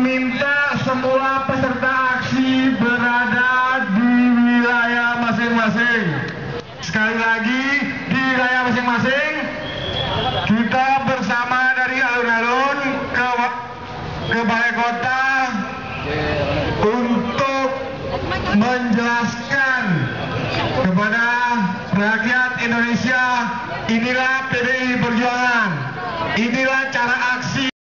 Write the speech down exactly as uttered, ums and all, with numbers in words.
meminta semua peserta aksi berada di wilayah masing-masing. Sekali lagi, di wilayah masing-masing, kita bersama dari alun-alun ke, ke Balai Kota untuk menjelaskan kepada rakyat Indonesia, inilah P D I Perjuangan, inilah cara aksi.